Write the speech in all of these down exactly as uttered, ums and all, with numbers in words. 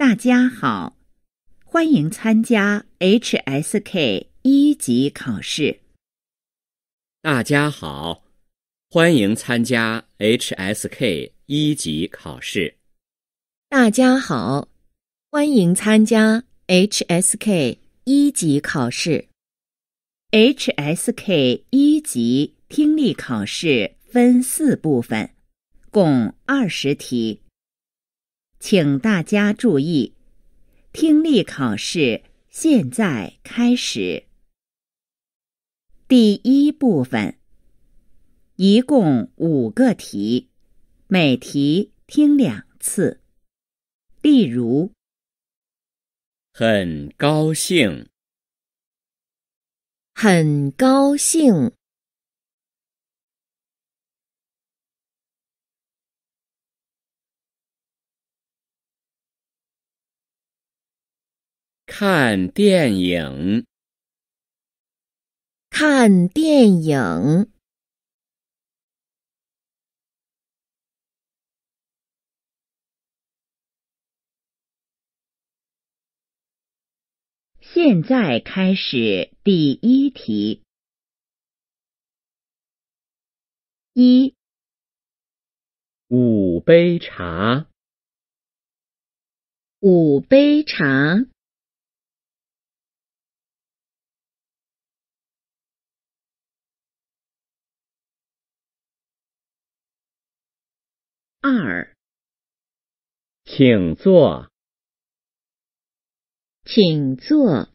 大家好，欢迎参加 H S K 一级考试。 大家好，欢迎参加 H S K 一级考试。 大家好，欢迎参加 H S K 一级考试。 H S K 一级听力考试分四部分，共二十题。请大家注意，听力考试现在开始。第一部分，一共五个题，每题听两次。例如， 很高兴， 很高兴， 看电影， 看电影， 现在开始第一题。一、 五杯茶， 五杯茶， 二、 请坐， 请坐，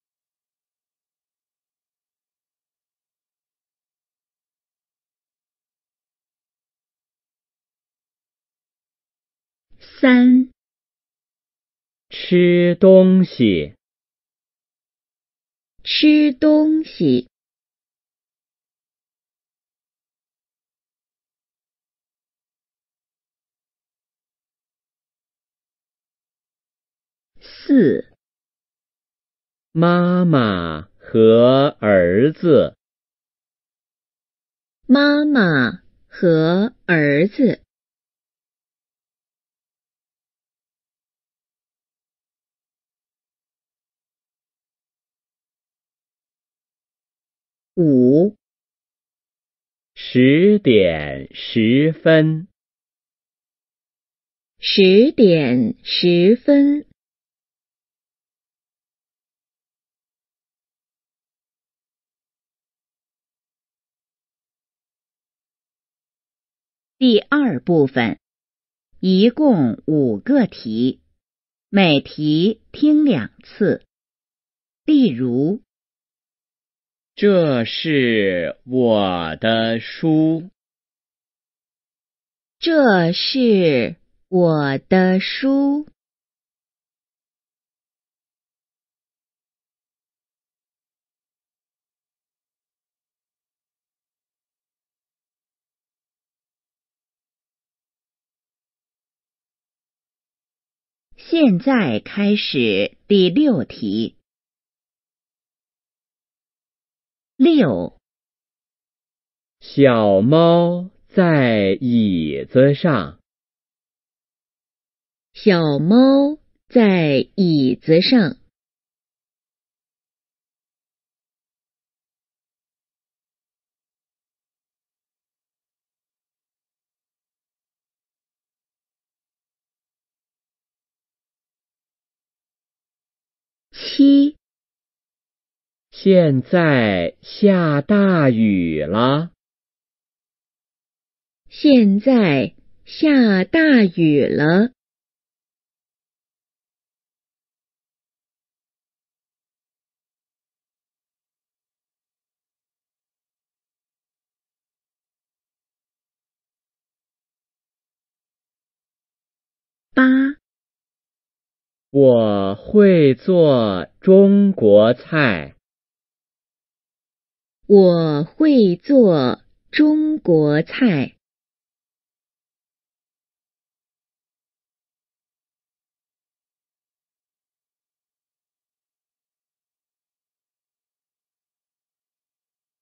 三、 吃东西， 吃东西， 四、 妈妈和儿子， 妈妈和儿子， 五、 十点十分， 十点十分， 第二部分，一共五个题，每题听两次。例如， 这是我的书， 这是我的书。 现在开始第六题。六、 小猫在椅子上， 小猫在椅子上。 七、 现在下大雨了， 现在下大雨了。 八、 我会做中国菜， 我会做中国菜。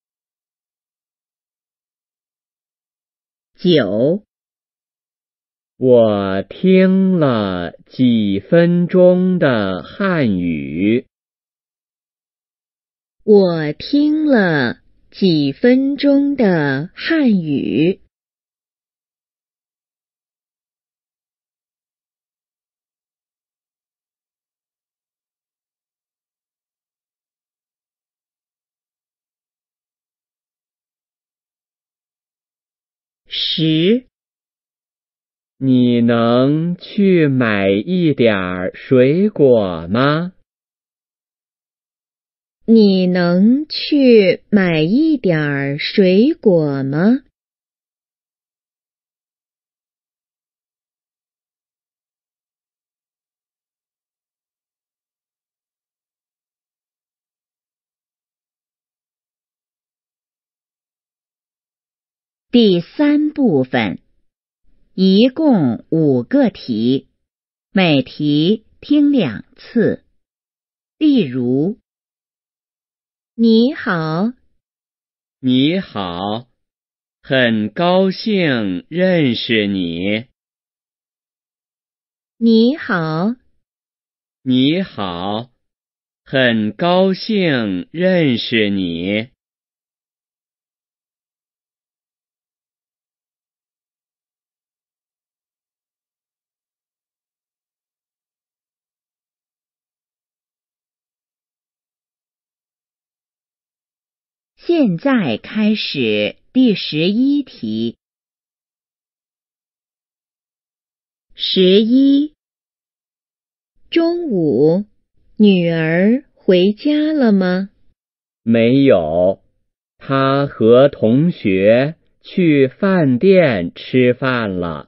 九、 我听了几分钟的汉语。 我听了几分钟的汉语。 十， 你能去买一点儿水果吗？ 你能去买一点儿水果吗？ 第三部分，一共五个题，每题听两次。例如， 你好， 你好，很高兴认识你。 你好， 你好，很高兴认识你。 现在开始第十一题。十一， 中午，女儿回家了吗？ 没有，他和同学去饭店吃饭了。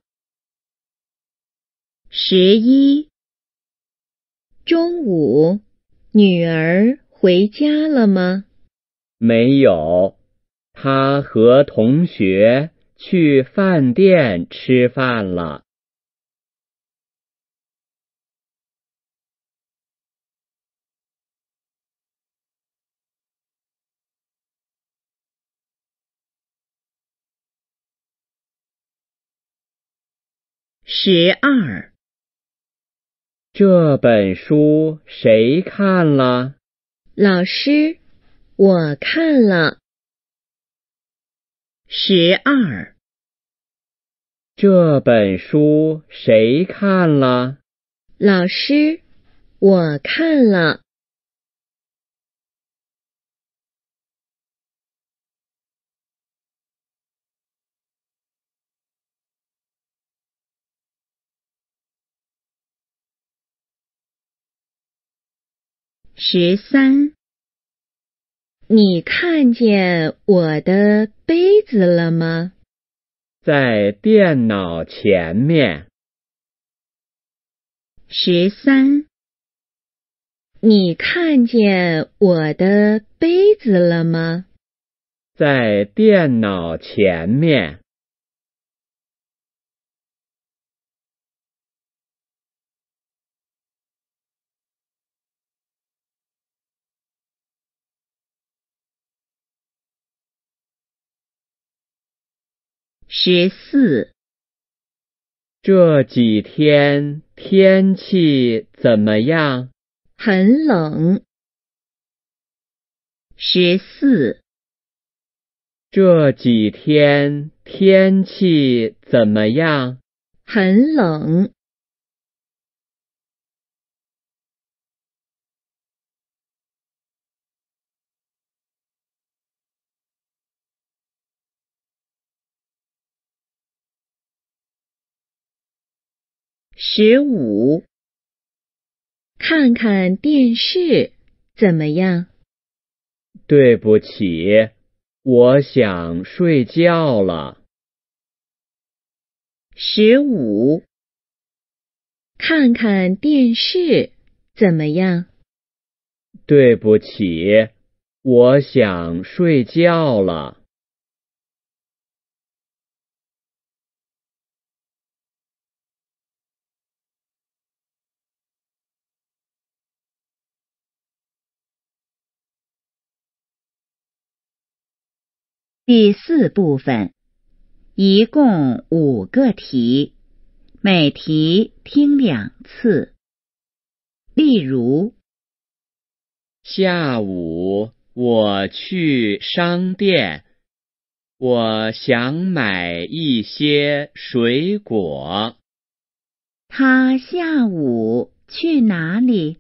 十一， 中午，女儿回家了吗？ 没有，他和同学去饭店吃饭了。 十二， 这本书谁看了？ 老师，我看了。 十二， 这本书谁看了？ 老师，我看了。 十三， 你看见我的杯子了吗？ 在电脑前面。 十三， 你看见我的杯子了吗？ 在电脑前面。 十四， 这几天天气怎么样？ 很冷。 十四， 这几天天气怎么样？ 很冷。 十五， 看看电视怎么样？ 对不起，我想睡觉了。 十五， 看看电视怎么样？ 对不起，我想睡觉了。 第四部分，一共五个题， 每题听两次。例如， 下午我去商店，我想买一些水果。 他下午去哪里？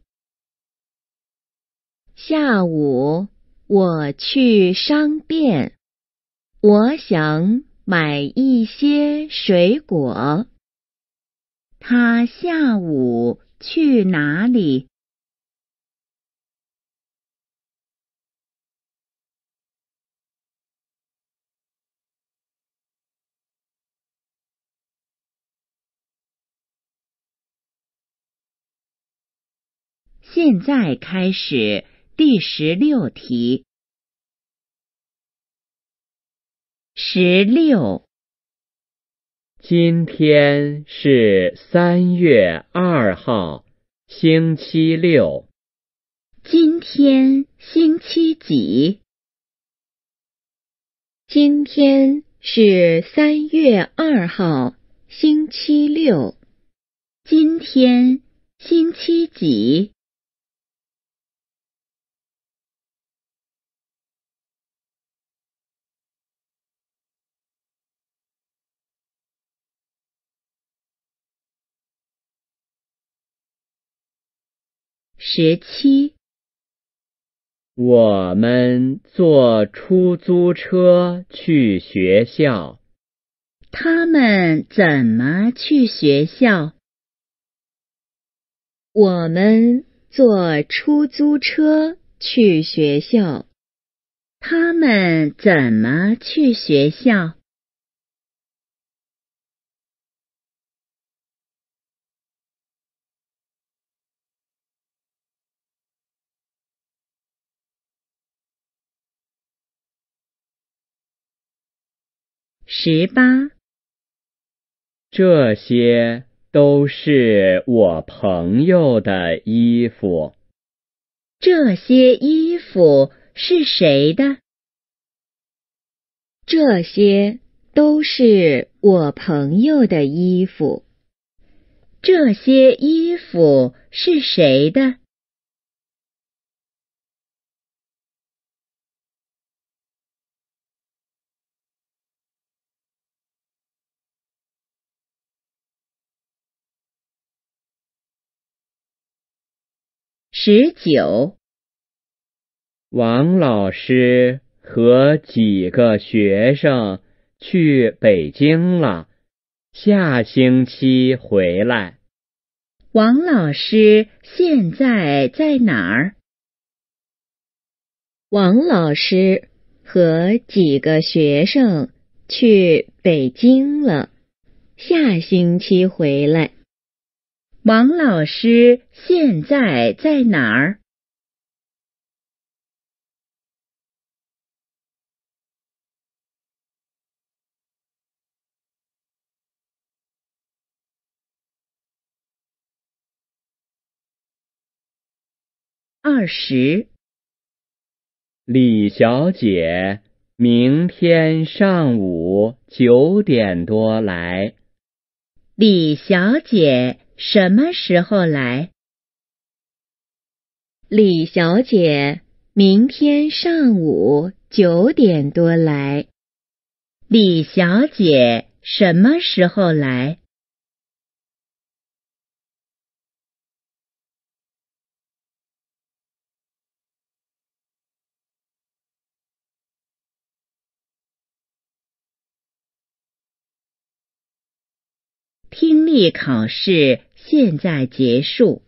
下午我去商店，我想买一些水果。 他下午去哪里？现在开始第十六题。十六， 今天是三月二号，星期六。 今天星期几？ 今天是三月二号，星期六。 今天星期几？十七， 我们坐出租车去学校。 他们怎么去学校？ 我们坐出租车去学校。 他们怎么去学校？十八， 这些都是我朋友的衣服。 这些衣服是谁的？ 这些都是我朋友的衣服。 这些衣服是谁的？十九， 王老师和几个学生去北京了，下星期回来。 王老师现在在哪儿？ 王老师和几个学生去北京了，下星期回来。 王老师现在在哪儿？二十， 李小姐明天上午九点多来。 李小姐什么时候来？ 李小姐明天上午九点多来。 李小姐什么时候来？听力考试现在结束。